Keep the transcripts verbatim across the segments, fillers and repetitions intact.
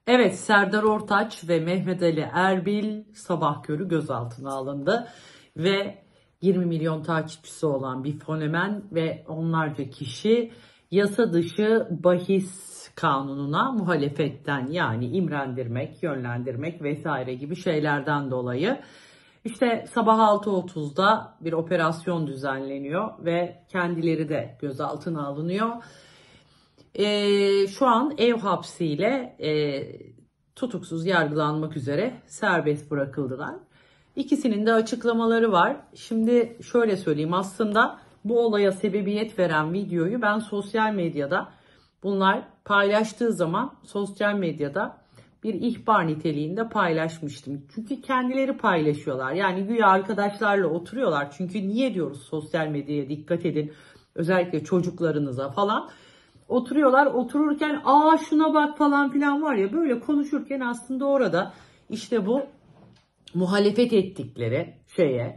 Evet, Serdar Ortaç ve Mehmet Ali Erbil sabah körü gözaltına alındı ve yirmi milyon takipçisi olan bir fenomen ve onlarca kişi yasa dışı bahis kanununa muhalefetten, yani imrendirmek, yönlendirmek vesaire gibi şeylerden dolayı işte sabah altı otuzda bir operasyon düzenleniyor ve kendileri de gözaltına alınıyor. Ee, şu an ev hapsiyle e, tutuksuz yargılanmak üzere serbest bırakıldılar. İkisinin de açıklamaları var. Şimdi şöyle söyleyeyim, aslında bu olaya sebebiyet veren videoyu ben sosyal medyada, bunlar paylaştığı zaman sosyal medyada bir ihbar niteliğinde paylaşmıştım. Çünkü kendileri paylaşıyorlar. Yani güya arkadaşlarla oturuyorlar. Çünkü niye diyoruz sosyal medyaya dikkat edin, özellikle çocuklarınıza falan. Oturuyorlar, otururken aa şuna bak falan filan var ya, böyle konuşurken aslında orada işte bu muhalefet ettikleri şeye,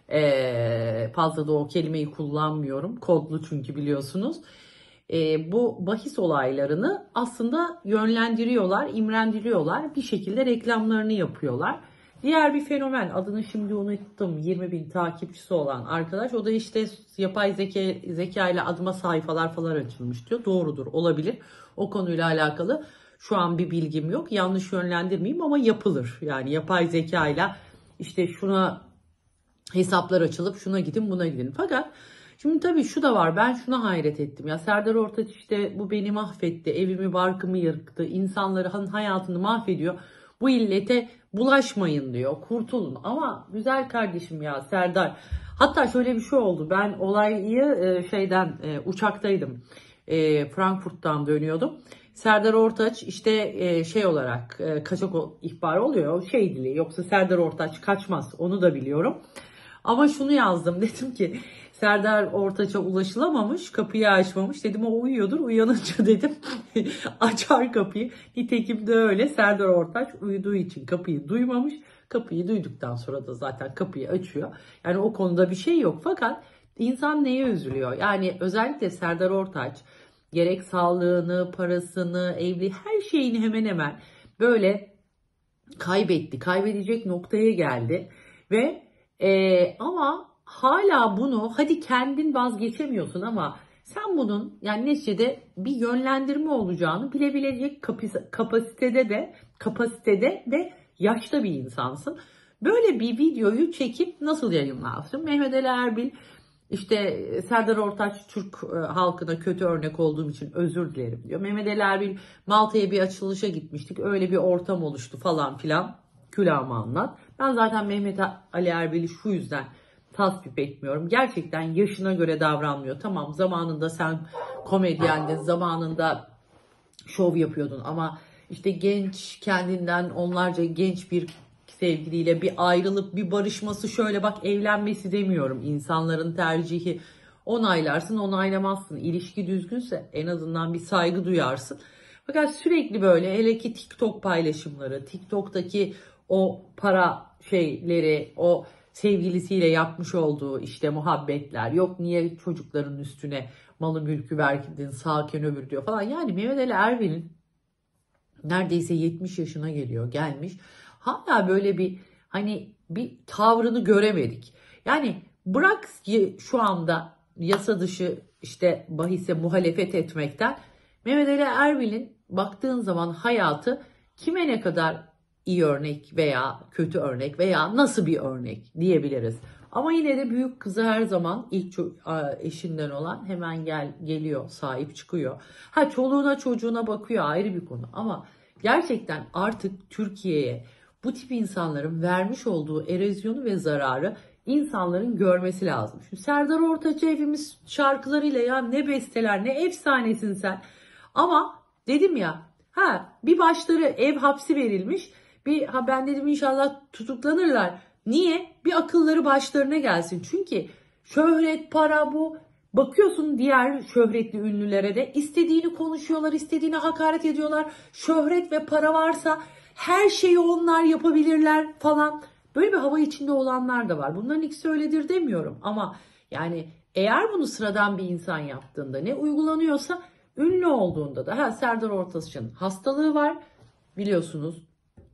ee, fazla da o kelimeyi kullanmıyorum, kodlu çünkü biliyorsunuz, ee, bu bahis olaylarını aslında yönlendiriyorlar, imrendiriyorlar, bir şekilde reklamlarını yapıyorlar. Diğer bir fenomen, adını şimdi unuttum, yirmi bin takipçisi olan arkadaş, o da işte yapay zeka, zeka ile adıma sayfalar falan açılmış diyor. Doğrudur, olabilir. O konuyla alakalı şu an bir bilgim yok. Yanlış yönlendirmeyeyim ama yapılır. Yani yapay zeka ile işte şuna hesaplar açılıp şuna gidin buna gidin. Fakat şimdi tabii şu da var, ben şuna hayret ettim. Ya Serdar Ortaç işte bu beni mahvetti, evimi barkımı yıktı, insanların hayatını mahvediyor. Bu illete bulaşmayın diyor, kurtulun. Ama güzel kardeşim ya Serdar. Hatta şöyle bir şey oldu. Ben olayı e, şeyden e, uçaktaydım. E, Frankfurt'tan dönüyordum. Serdar Ortaç işte e, şey olarak e, kaçak ihbarı oluyor. Şey dili, yoksa Serdar Ortaç kaçmaz, onu da biliyorum. Ama şunu yazdım, dedim ki Serdar Ortaç'a ulaşılamamış, kapıyı açmamış, dedim o uyuyordur, uyanınca dedim açar kapıyı. Nitekim de öyle, Serdar Ortaç uyuduğu için kapıyı duymamış, kapıyı duyduktan sonra da zaten kapıyı açıyor. Yani o konuda bir şey yok, fakat insan neye üzülüyor? Yani özellikle Serdar Ortaç gerek sağlığını, parasını, evli her şeyini hemen hemen böyle kaybetti, kaybedecek noktaya geldi ve ee, ama hala bunu, hadi kendin vazgeçemiyorsun ama sen bunun yani neticede bir yönlendirme olacağını bilebilecek kapasitede de kapasitede ve yaşta bir insansın. Böyle bir videoyu çekip nasıl yayınlarsın? Mehmet Ali Erbil işte Serdar Ortaç Türk halkına kötü örnek olduğum için özür dilerim diyor. Mehmet Ali Erbil Malta'ya bir açılışa gitmiştik, öyle bir ortam oluştu falan filan, külahımı anlat. Ben zaten Mehmet Ali Erbil'i şu yüzden tasvip etmiyorum. Gerçekten yaşına göre davranmıyor. Tamam, zamanında sen komedyendin, zamanında şov yapıyordun ama işte genç, kendinden onlarca genç bir sevgiliyle bir ayrılıp bir barışması, şöyle bak evlenmesi demiyorum. İnsanların tercihi, onaylarsın onaylamazsın. İlişki düzgünse en azından bir saygı duyarsın. Fakat sürekli böyle, hele ki TikTok paylaşımları, TikTok'taki o para şeyleri, o sevgilisiyle yapmış olduğu işte muhabbetler, yok niye çocukların üstüne malı mülkü verdin sağken öbür diyor falan. Yani Mehmet Ali Erbil'in neredeyse yetmiş yaşına geliyor, gelmiş. Hala böyle bir hani bir tavrını göremedik. Yani bırak şu anda yasa dışı işte bahise muhalefet etmekten, Mehmet Ali Erbil'in baktığın zaman hayatı kime ne kadar iyi örnek veya kötü örnek veya nasıl bir örnek diyebiliriz. Ama yine de büyük kızı her zaman ilk eşinden olan hemen gel geliyor, sahip çıkıyor. Ha, çoluğuna çocuğuna bakıyor, ayrı bir konu, ama gerçekten artık Türkiye'ye bu tip insanların vermiş olduğu erozyonu ve zararı insanların görmesi lazım. Şimdi Serdar Ortaç'ı hepimiz şarkılarıyla, ya ne besteler, ne efsanesin sen. Ama dedim ya, ha bir başları ev hapsi verilmiş. Bir ha ben dedim inşallah tutuklanırlar. Niye? Bir akılları başlarına gelsin. Çünkü şöhret, para bu. Bakıyorsun diğer şöhretli ünlülere de istediğini konuşuyorlar, istediğine hakaret ediyorlar. Şöhret ve para varsa her şeyi onlar yapabilirler falan. Böyle bir hava içinde olanlar da var. Bunların ikisi öyledir demiyorum ama yani eğer bunu sıradan bir insan yaptığında, ne uygulanıyorsa ünlü olduğunda da, ha Serdar Ortaç'ın hastalığı var. biliyorsunuz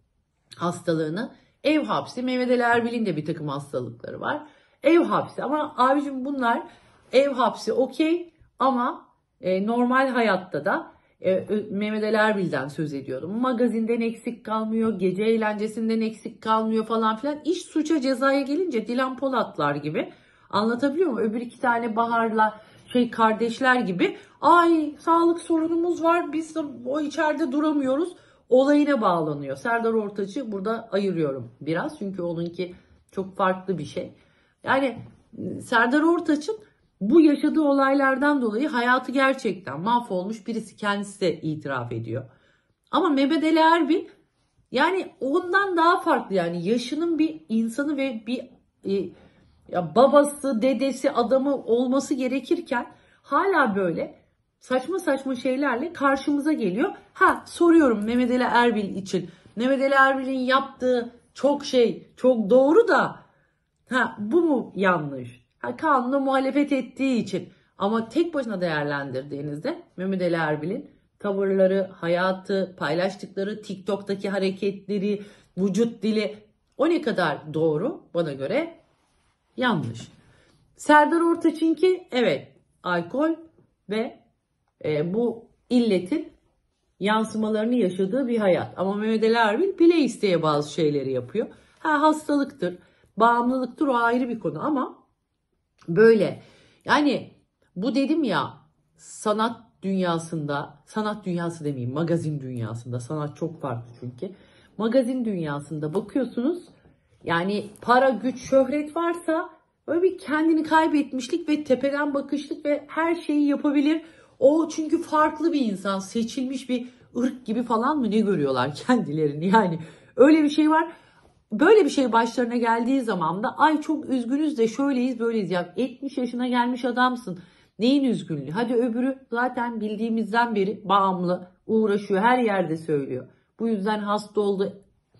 hastalığını. Ev hapsi. Mehmet Ali Erbil'in de bir takım hastalıkları var. Ev hapsi ama abicim bunlar ev hapsi okey ama e, normal hayatta da e, Mehmet Ali Erbil'den söz ediyordum. Magazinden eksik kalmıyor, gece eğlencesinden eksik kalmıyor falan filan. İş suça cezaya gelince Dilan Polatlar gibi, anlatabiliyor muyum? Öbür iki tane Bahar'la şey kardeşler gibi ay sağlık sorunumuz var biz de o içeride duramıyoruz olayına bağlanıyor. Serdar Ortaç'ı burada ayırıyorum biraz çünkü onunki çok farklı bir şey. Yani Serdar Ortaç'ın bu yaşadığı olaylardan dolayı hayatı gerçekten mahvolmuş birisi, kendisi de itiraf ediyor. Ama Mehmet Ali Erbil yani ondan daha farklı, yani yaşının bir insanı ve bir e, ya babası, dedesi, adamı olması gerekirken hala böyle saçma saçma şeylerle karşımıza geliyor. Ha soruyorum Mehmet Ali Erbil için. Mehmet Ali Erbil'in yaptığı çok şey çok doğru da ha bu mu yanlış? Ha kanuna muhalefet ettiği için. Ama tek başına değerlendirdiğinizde Mehmet Ali Erbil'in tavırları, hayatı, paylaştıkları TikTok'taki hareketleri, vücut dili o ne kadar doğru bana göre yanlış. Serdar Ortaç'ınki evet alkol ve e, bu illetin yansımalarını yaşadığı bir hayat. Ama Mehmet Ali Erbil bile isteye bazı şeyleri yapıyor. Ha hastalıktır, bağımlılıktır, o ayrı bir konu ama böyle yani bu dedim ya sanat dünyasında, sanat dünyası demeyeyim magazin dünyasında, sanat çok farklı çünkü. Magazin dünyasında bakıyorsunuz yani para, güç, şöhret varsa böyle bir kendini kaybetmişlik ve tepeden bakışlık ve her şeyi yapabilir. O çünkü farklı bir insan, seçilmiş bir ırk gibi falan mı ne görüyorlar kendilerini, yani öyle bir şey var. Böyle bir şey başlarına geldiği zaman da ay çok üzgünüz de şöyleyiz böyleyiz. Ya yetmiş yaşına gelmiş adamsın. Neyin üzgünlüğü? Hadi öbürü zaten bildiğimizden beri bağımlı, uğraşıyor, her yerde söylüyor. Bu yüzden hasta oldu,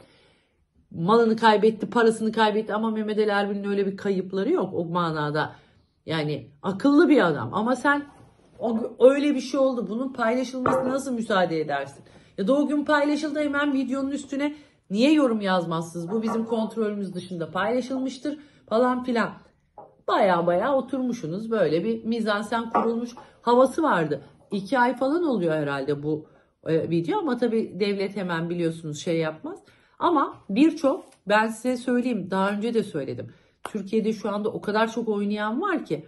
malını kaybetti, parasını kaybetti ama Mehmet Ali Erbil'in öyle bir kayıpları yok o manada. Yani akıllı bir adam ama sen o, öyle bir şey oldu, bunun paylaşılmasına nasıl müsaade edersin? Ya da o gün paylaşıldı hemen videonun üstüne niye yorum yazmazsınız? Bu bizim kontrolümüz dışında paylaşılmıştır falan filan. Baya baya oturmuşsunuz, böyle bir mizansen kurulmuş havası vardı. İki ay falan oluyor herhalde bu e, video ama tabii devlet hemen biliyorsunuz şey yapmaz. Ama birçok, ben size söyleyeyim, daha önce de söyledim. Türkiye'de şu anda o kadar çok oynayan var ki.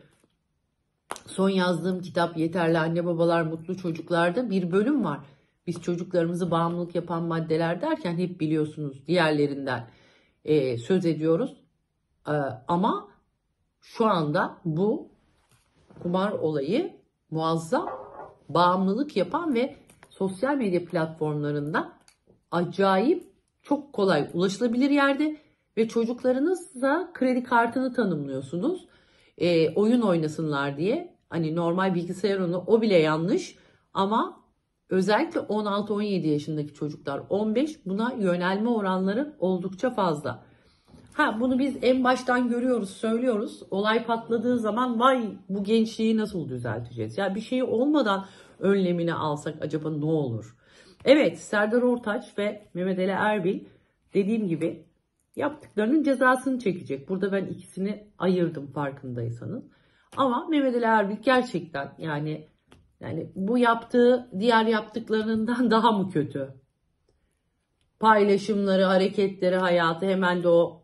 Son yazdığım kitap Yeterli Anne Babalar Mutlu Çocuklar'da bir bölüm var. Biz çocuklarımızı bağımlılık yapan maddeler derken hep biliyorsunuz diğerlerinden e, söz ediyoruz. E, ama şu anda bu kumar olayı muazzam bağımlılık yapan ve sosyal medya platformlarında acayip çok kolay ulaşılabilir yerde ve çocuklarınızla kredi kartını tanımlıyorsunuz. E, oyun oynasınlar diye. Hani normal bilgisayar oyunu, o bile yanlış ama özellikle on altı on yedi yaşındaki çocuklar, on beş, buna yönelme oranları oldukça fazla. Ha bunu biz en baştan görüyoruz, söylüyoruz. Olay patladığı zaman vay bu gençliği nasıl düzelteceğiz? Ya bir şey olmadan önlemini alsak acaba ne olur? Evet, Serdar Ortaç ve Mehmet Ali Erbil dediğim gibi yaptıklarının cezasını çekecek. Burada ben ikisini ayırdım farkındaysanız. Ama Mehmet Ali Erbil gerçekten yani yani bu yaptığı diğer yaptıklarından daha mı kötü? Paylaşımları, hareketleri, hayatı, hemen de o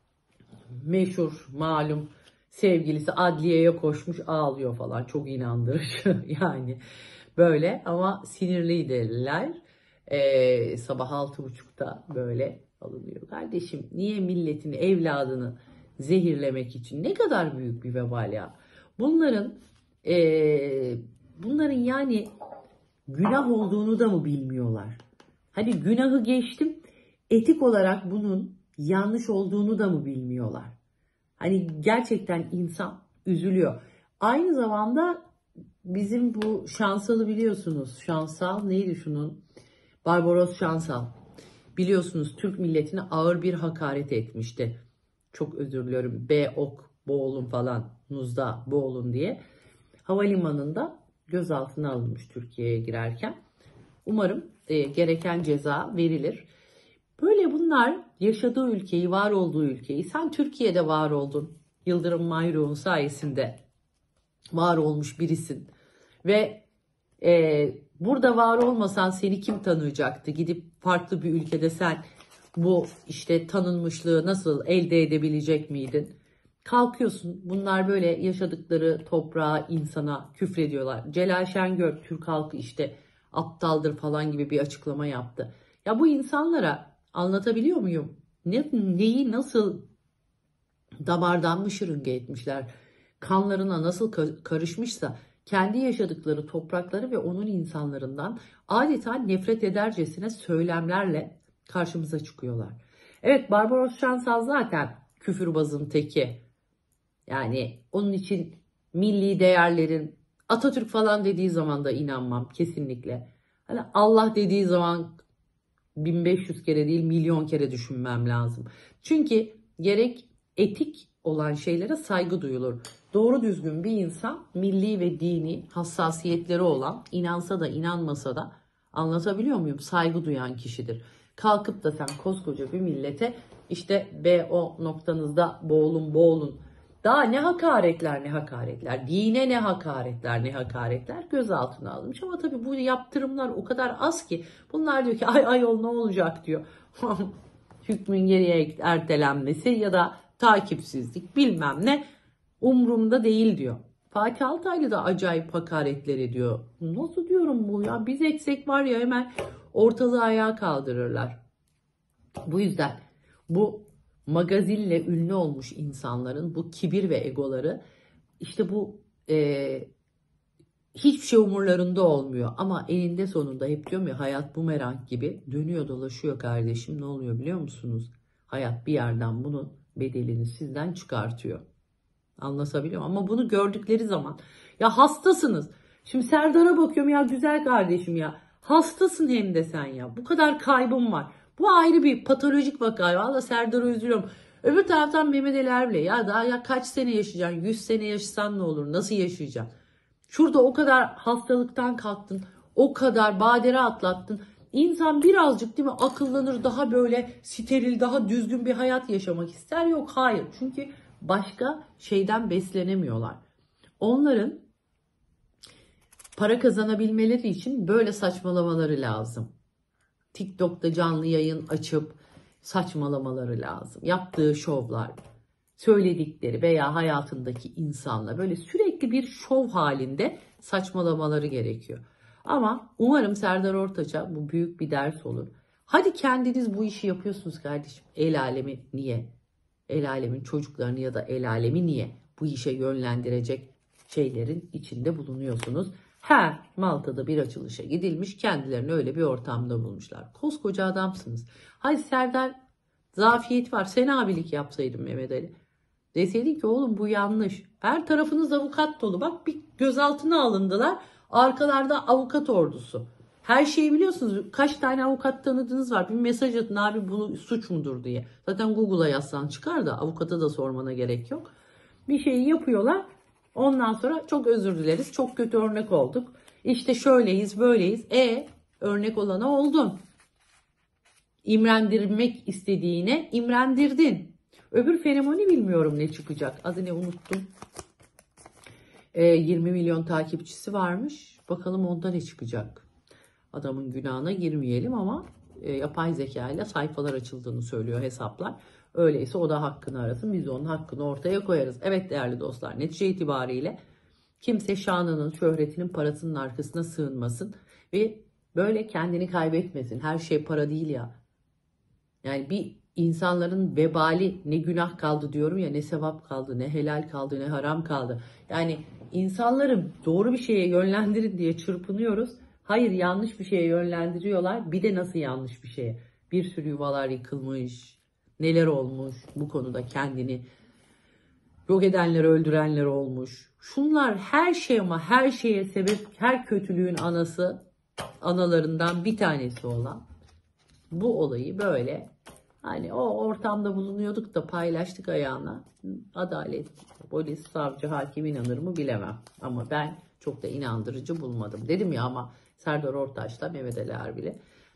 meşhur malum sevgilisi adliyeye koşmuş ağlıyor falan, çok inandırıcı yani böyle ama sinirliydiler. Ee, sabah altı buçukta böyle alınıyor. Kardeşim niye milletin evladını zehirlemek için, ne kadar büyük bir vebal ya. Bunların e, bunların yani günah olduğunu da mı bilmiyorlar? Hadi günahı geçtim, etik olarak bunun yanlış olduğunu da mı bilmiyorlar? Hani gerçekten insan üzülüyor. Aynı zamanda bizim bu Şansal'ı biliyorsunuz. Şansal neydi şunun? Barbaros Şansal. Biliyorsunuz Türk milletine ağır bir hakaret etmişti. Çok özür diliyorum. B ok boğulun falan, Nuzda boğulun diye. Havalimanında gözaltına alınmış Türkiye'ye girerken. Umarım e, gereken ceza verilir. Böyle bunlar yaşadığı ülkeyi, var olduğu ülkeyi, sen Türkiye'de var oldun. Yıldırım Mayroğlu sayesinde var olmuş birisin. Ve e, burada var olmasan seni kim tanıyacaktı? Gidip farklı bir ülkede sen bu işte tanınmışlığı nasıl elde edebilecek miydin? Kalkıyorsun, bunlar böyle yaşadıkları toprağa, insana küfrediyorlar. Celal Şengör, Türk halkı işte aptaldır falan gibi bir açıklama yaptı. Ya bu insanlara anlatabiliyor muyum? Ne, neyi nasıl damardan mı şırınga etmişler? Kanlarına nasıl karışmışsa kendi yaşadıkları toprakları ve onun insanlarından adeta nefret edercesine söylemlerle karşımıza çıkıyorlar. Evet, Barbaros Şansal zaten küfürbazın teki. Yani onun için milli değerlerin, Atatürk falan dediği zaman da inanmam kesinlikle. Hani Allah dediği zaman bin beş yüz kere değil milyon kere düşünmem lazım. Çünkü gerek etik olan şeylere saygı duyulur. Doğru düzgün bir insan milli ve dini hassasiyetleri olan, inansa da inanmasa da, anlatabiliyor muyum, saygı duyan kişidir. Kalkıp da sen koskoca bir millete işte B O noktanızda boğulun boğulun. Daha ne hakaretler ne hakaretler, dine ne hakaretler ne hakaretler gözaltına alınmış. Ama tabii bu yaptırımlar o kadar az ki bunlar diyor ki ay ayol ne olacak diyor. Hükmün geriye ertelenmesi ya da takipsizlik bilmem ne umurumda değil diyor. Fatih Altaylı da acayip hakaretler ediyor. Nasıl diyorum bu ya, biz eksik var ya hemen ortalığı ayağa kaldırırlar. Bu yüzden bu magazille ünlü olmuş insanların bu kibir ve egoları, işte bu e, hiçbir şey umurlarında olmuyor. Ama eninde sonunda hep diyorum ya, hayat bumerang gibi dönüyor dolaşıyor kardeşim. Ne oluyor biliyor musunuz? Hayat bir yerden bunun bedelini sizden çıkartıyor. Anlatabiliyor muyum? Ama bunu gördükleri zaman ya hastasınız. Şimdi Serdar'a bakıyorum ya, güzel kardeşim ya. Hastasın hem de sen ya. Bu kadar kaybım var. Bu ayrı bir patolojik vaka. Valla Serdar'a üzülüyorum. Öbür taraftan Mehmet Ali Erbil, ya daha ya kaç sene yaşayacaksın? yüz sene yaşasan ne olur? Nasıl yaşayacaksın? Şurada o kadar hastalıktan kalktın. O kadar badire atlattın. İnsan birazcık değil mi akıllanır, daha böyle steril, daha düzgün bir hayat yaşamak ister. Yok, hayır. Çünkü başka şeyden beslenemiyorlar. Onların para kazanabilmeleri için böyle saçmalamaları lazım. TikTok'ta canlı yayın açıp saçmalamaları lazım. Yaptığı şovlar, söyledikleri veya hayatındaki insanla böyle sürekli bir şov halinde saçmalamaları gerekiyor. Ama umarım Serdar Ortaç'a bu büyük bir ders olur. Hadi kendiniz bu işi yapıyorsunuz kardeşim. El alemi niye? El alemin çocuklarını ya da el alemi niye bu işe yönlendirecek şeylerin içinde bulunuyorsunuz? Her Malta'da bir açılışa gidilmiş, kendilerini öyle bir ortamda bulmuşlar. Koskoca adamsınız. Hadi Serdar zafiyet var, sen abilik yapsaydın Mehmet Ali. Deseydin ki oğlum bu yanlış. Her tarafınız avukat dolu. Bak bir gözaltına alındılar. Arkalarda avukat ordusu. Her şeyi biliyorsunuz. Kaç tane avukat tanıdığınız var. Bir mesaj atın abi, bu suç mudur diye. Zaten Google'a yazsan çıkar da avukata da sormana gerek yok. Bir şeyi yapıyorlar. Ondan sonra çok özür dileriz. Çok kötü örnek olduk. İşte şöyleyiz böyleyiz. E örnek olana oldun. İmrendirmek istediğine imrendirdin. Öbür fenomeni bilmiyorum ne çıkacak. Adını unuttum. E, yirmi milyon takipçisi varmış. Bakalım onda ne çıkacak. Adamın günahına girmeyelim ama e, yapay zeka ile sayfalar açıldığını söylüyor hesaplar. Öyleyse o da hakkını arasın. Biz de onun hakkını ortaya koyarız. Evet değerli dostlar, netice itibariyle kimse şanının, şöhretinin, parasının arkasına sığınmasın. Ve böyle kendini kaybetmesin. Her şey para değil ya. Yani bir insanların vebali, ne günah kaldı diyorum ya, ne sevap kaldı, ne helal kaldı, ne haram kaldı. Yani insanları doğru bir şeye yönlendirin diye çırpınıyoruz. Hayır, yanlış bir şeye yönlendiriyorlar. Bir de nasıl yanlış bir şeye? Bir sürü yuvalar yıkılmış. Neler olmuş bu konuda, kendini yok edenler, öldürenler olmuş. Şunlar her şey, ama her şeye sebep, her kötülüğün anası, analarından bir tanesi olan bu olayı böyle hani o ortamda bulunuyorduk da paylaştık ayağına. Adalet, polis, savcı, hakim inanır mı bilemem. Ama ben çok da inandırıcı bulmadım. Dedim ya, ama Serdar Ortaç'la Mehmet Ali Erbil'e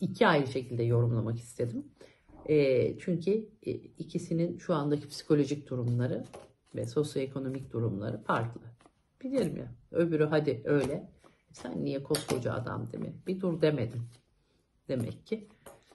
iki ayrı şekilde yorumlamak istedim. E, çünkü e, ikisinin şu andaki psikolojik durumları ve sosyoekonomik durumları farklı. Bilirim ya. Öbürü hadi öyle. Sen niye koskoca adam değil mi? Bir dur demedin. Demek ki.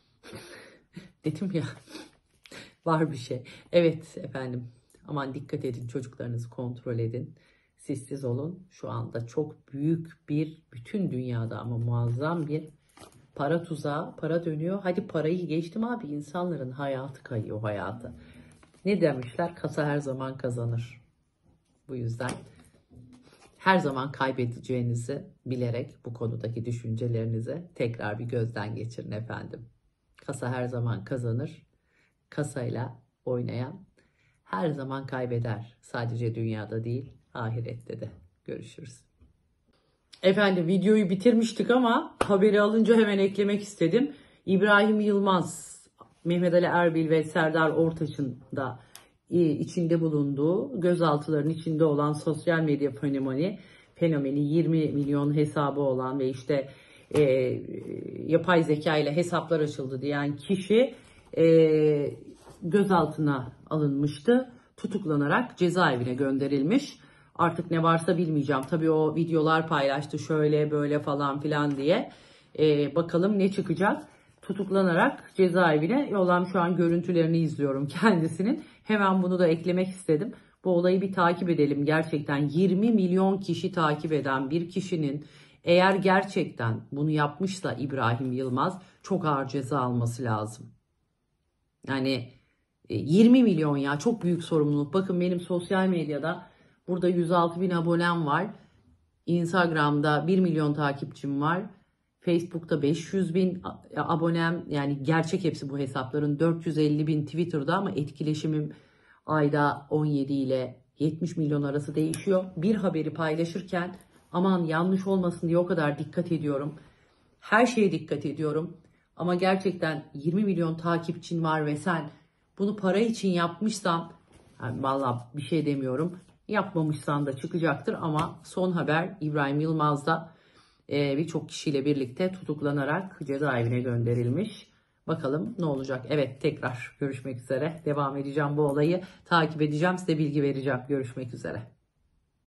Dedim ya. Var bir şey. Evet efendim. Aman dikkat edin. Çocuklarınızı kontrol edin. Sessiz olun. Şu anda çok büyük bir, bütün dünyada ama muazzam bir para tuzağı, para dönüyor. Hadi parayı geçtim abi, insanların hayatı kayıyor, hayatı. Ne demişler? Kasa her zaman kazanır. Bu yüzden her zaman kaybedeceğinizi bilerek bu konudaki düşüncelerinizi tekrar bir gözden geçirin efendim. Kasa her zaman kazanır. Kasayla oynayan her zaman kaybeder. Sadece dünyada değil, ahirette de. Görüşürüz. Efendim videoyu bitirmiştik ama haberi alınca hemen eklemek istedim. İbrahim Yılmaz, Mehmet Ali Erbil ve Serdar Ortaç'ın da içinde bulunduğu, gözaltıların içinde olan sosyal medya fenomeni, fenomeni yirmi milyon hesabı olan ve işte e, yapay zeka ile hesaplar açıldı diyen kişi e, gözaltına alınmıştı. Tutuklanarak cezaevine gönderilmiş. Artık ne varsa bilmeyeceğim. Tabii o videolar paylaştı şöyle böyle falan filan diye. Ee, bakalım ne çıkacak. Tutuklanarak cezaevine yollam, şu an görüntülerini izliyorum kendisinin. Hemen bunu da eklemek istedim. Bu olayı bir takip edelim. Gerçekten yirmi milyon kişi takip eden bir kişinin eğer gerçekten bunu yapmışsa İbrahim Yılmaz çok ağır ceza alması lazım. Yani yirmi milyon ya, çok büyük sorumluluk. Bakın benim sosyal medyada burada yüz altı bin abonem var. Instagram'da bir milyon takipçim var. Facebook'ta beş yüz bin abonem, yani gerçek hepsi bu hesapların, dört yüz elli bin Twitter'da ama etkileşimim ayda on yedi ile yetmiş milyon arası değişiyor. Bir haberi paylaşırken aman yanlış olmasın diye o kadar dikkat ediyorum. Her şeye dikkat ediyorum. Ama gerçekten yirmi milyon takipçin var ve sen bunu para için yapmışsan, yani vallahi bir şey demiyorum. Yapmamışsan da çıkacaktır ama son haber İbrahim Yılmaz'da e, birçok kişiyle birlikte tutuklanarak cezaevine gönderilmiş. Bakalım ne olacak? Evet, tekrar görüşmek üzere. Devam edeceğim bu olayı. Takip edeceğim. Size bilgi vereceğim. Görüşmek üzere.